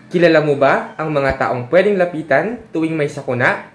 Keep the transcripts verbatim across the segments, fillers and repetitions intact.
Kilala mo ba ang mga taong pwedeng lapitan tuwing may sakuna?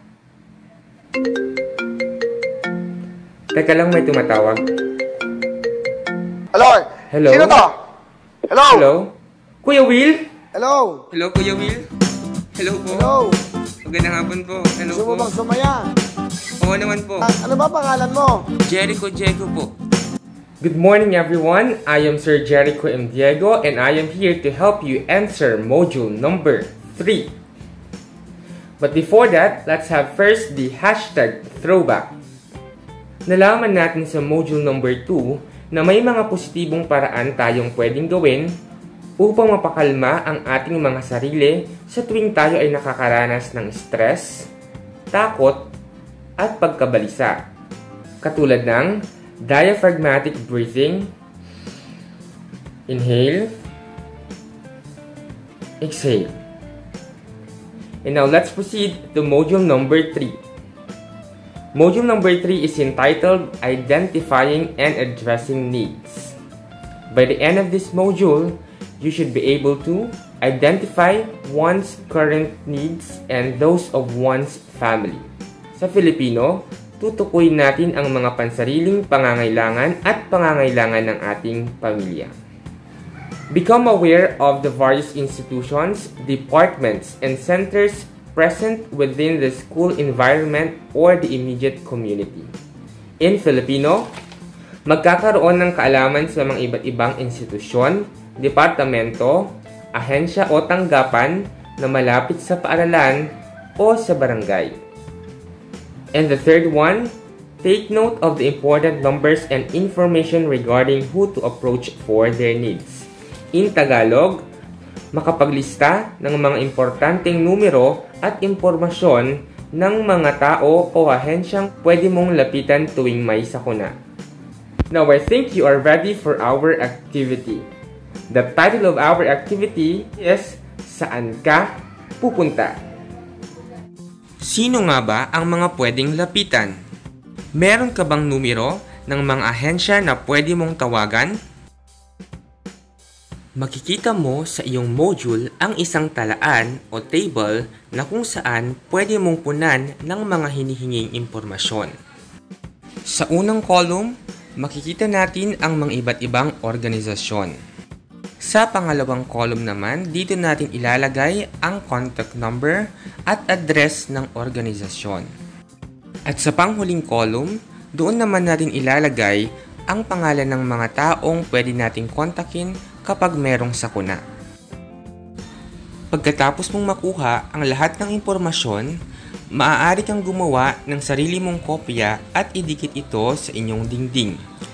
Teka lang, may tumatawag. Hello? Hello? Sino to? Hello? Hello? Kuya Will? Hello? Hello, Kuya Will? Hello po. Hello? Magandang hapon po. Hello Gusto mo po. bang sumaya? Oo naman po. Ah, ano ba pangalan mo? Jericho Diego po. Good morning everyone. I am Sir Jericho M. Diego and I am here to help you answer module number three. But before that, let's have first the hashtag throwback. Nalaman natin sa module number two na may mga positibong paraan tayong pwedeng gawin upang mapakalma ang ating mga sarili sa tuwing tayo ay nakakaranas ng stress, takot, at pagkabalisa. Katulad ng diaphragmatic breathing, inhale, exhale. And now let's proceed to module number three. Module number three is entitled Identifying and Addressing Needs. By the end of this module, you should be able to identify one's current needs and those of one's family. Sa Filipino, tutukuyin natin ang mga pansariling pangangailangan at pangangailangan ng ating pamilya. Become aware of the various institutions, departments, and centers present within the school environment or the immediate community. In Filipino, magkakaroon ng kaalaman sa mga iba't ibang institusyon, departamento, ahensya o tanggapan na malapit sa paaralan o sa barangay. And the third one, take note of the important numbers and information regarding who to approach for their needs. In Tagalog, makapaglista ng mga importanteng numero at impormasyon ng mga tao o ahensyang pwede mong lapitan tuwing may sakuna. Now, I think you are ready for our activity. The title of our activity is, Saan Ka Pupunta? Sino nga ba ang mga pwedeng lapitan? Meron ka bang numero ng mga ahensya na pwede mong tawagan? Makikita mo sa iyong module ang isang talaan o table na kung saan pwede mong punan ng mga hinihinging impormasyon. Sa unang column, makikita natin ang mga iba't ibang organisasyon. Sa pangalawang column naman, dito natin ilalagay ang contact number at address ng organisasyon. At sa panghuling column, doon naman natin ilalagay ang pangalan ng mga taong pwede nating kontakin kapag merong sakuna. Pagkatapos mong makuha ang lahat ng impormasyon, maaari kang gumawa ng sarili mong kopya at idikit ito sa inyong dingding.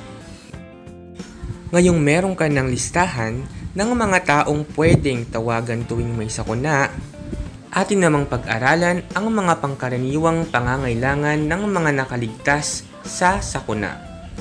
Ngayong meron ka ng listahan ng mga taong pwedeng tawagan tuwing may sakuna, atin namang pag-aralan ang mga pangkaraniwang pangangailangan ng mga nakaligtas sa sakuna.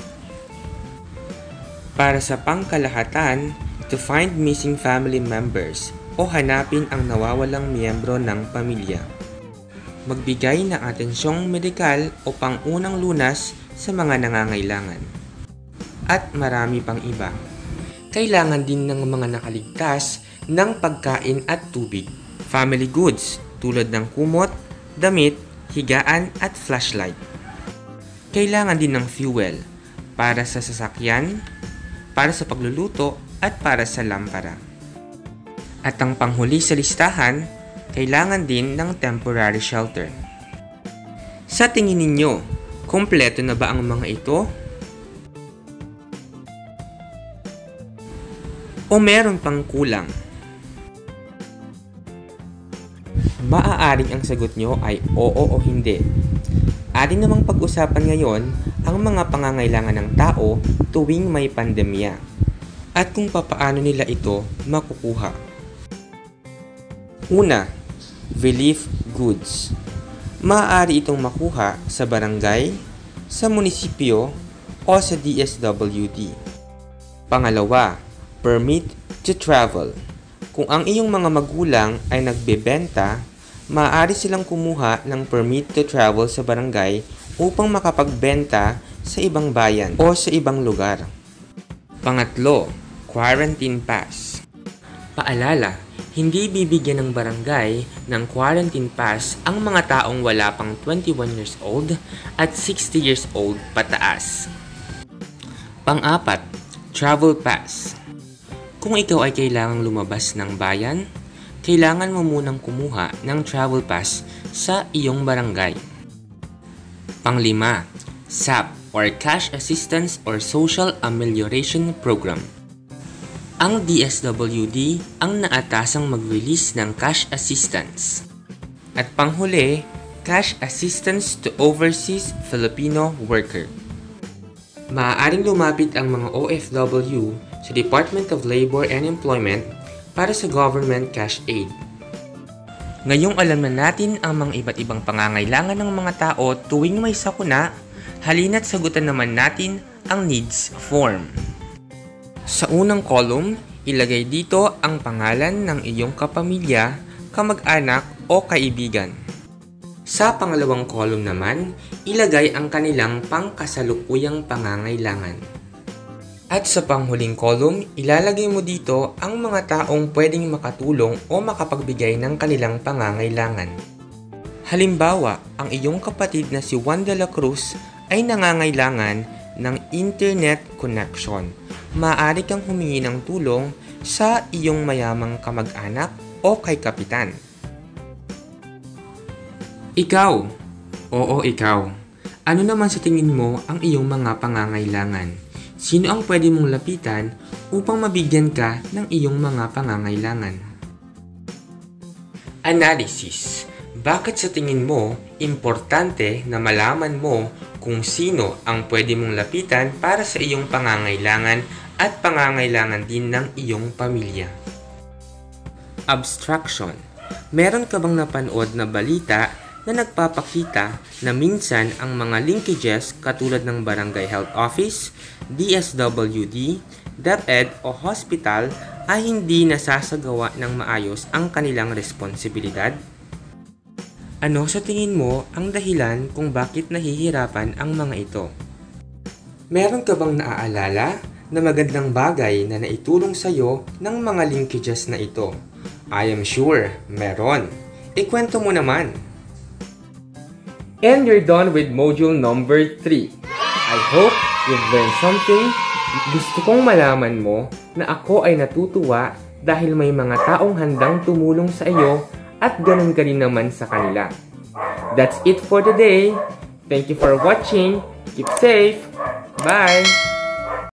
Para sa pangkalahatan, to find missing family members o hanapin ang nawawalang miyembro ng pamilya. Magbigay ng atensyong medikal o pangunang lunas sa mga nangangailangan. At marami pang iba. Kailangan din ng mga nakaligtas ng pagkain at tubig, family goods tulad ng kumot, damit, higaan at flashlight. Kailangan din ng fuel para sa sasakyan, para sa pagluluto at para sa lampara. At ang panghuli sa listahan, kailangan din ng temporary shelter. Sa tingin ninyo, kumpleto na ba ang mga ito? O meron pang kulang? Maaaring ang sagot nyo ay oo o hindi. Atin namang pag-usapan ngayon ang mga pangangailangan ng tao tuwing may pandemya at kung papaano nila ito makukuha. Una, relief goods. Maaari itong makuha sa barangay, sa munisipyo o sa D S W D. Pangalawa, permit to travel. Kung ang iyong mga magulang ay nagbebenta, maaari silang kumuha ng permit to travel sa barangay upang makapagbenta sa ibang bayan o sa ibang lugar. Pangatlo, quarantine pass. Paalala, Hindi bibigyan ng barangay ng quarantine pass ang mga taong wala pang twenty-one years old at sixty years old pataas. Pang-apat, travel pass. Kung ikaw ay kailangang lumabas ng bayan, kailangan mo munang kumuha ng travel pass sa iyong barangay. Panglima, S A P or Cash Assistance or Social Amelioration Program. Ang D S W D ang naatasang mag-release ng cash assistance. At panghuli, Cash Assistance to Overseas Filipino Worker. Maaaring lumapit ang mga O F W sa Department of Labor and Employment para sa government cash aid. Ngayong alam na natin ang mga iba't ibang pangangailangan ng mga tao tuwing may sakuna, halina't sagutan naman natin ang needs form. Sa unang column, ilagay dito ang pangalan ng iyong kapamilya, kamag-anak o kaibigan. Sa pangalawang column naman, ilagay ang kanilang pangkasalukuyang pangangailangan. At sa panghuling column, ilalagay mo dito ang mga taong pwedeng makatulong o makapagbigay ng kanilang pangangailangan. Halimbawa, ang iyong kapatid na si Juan de la Cruz ay nangangailangan ng internet connection. Maaari kang humingi ng tulong sa iyong mayamang kamag-anak o kay kapitan. Ikaw, oo ikaw, ano naman sa tingin mo ang iyong mga pangangailangan? Sino ang pwede mong lapitan upang mabigyan ka ng iyong mga pangangailangan? Analysis. Bakit sa tingin mo importante na malaman mo kung sino ang pwede mong lapitan para sa iyong pangangailangan at pangangailangan din ng iyong pamilya? Abstraction. Meron ka bang napanood na balita na nagpapakita na minsan ang mga linkages katulad ng Barangay Health Office, D S W D, DepEd o hospital ay hindi nasasagawa ng maayos ang kanilang responsibilidad? Ano sa tingin mo ang dahilan kung bakit nahihirapan ang mga ito? Meron ka bang naaalala na magandang bagay na naitulong sa iyo ng mga linkages na ito? I am sure meron. Ikwento mo naman. And you're done with module number three. I hope you've learned something. Gusto kong malaman mo na ako ay natutuwa dahil may mga taong handang tumulong sa iyo at ganun ka rin naman sa kanila. That's it for today. Thank you for watching. Keep safe. Bye!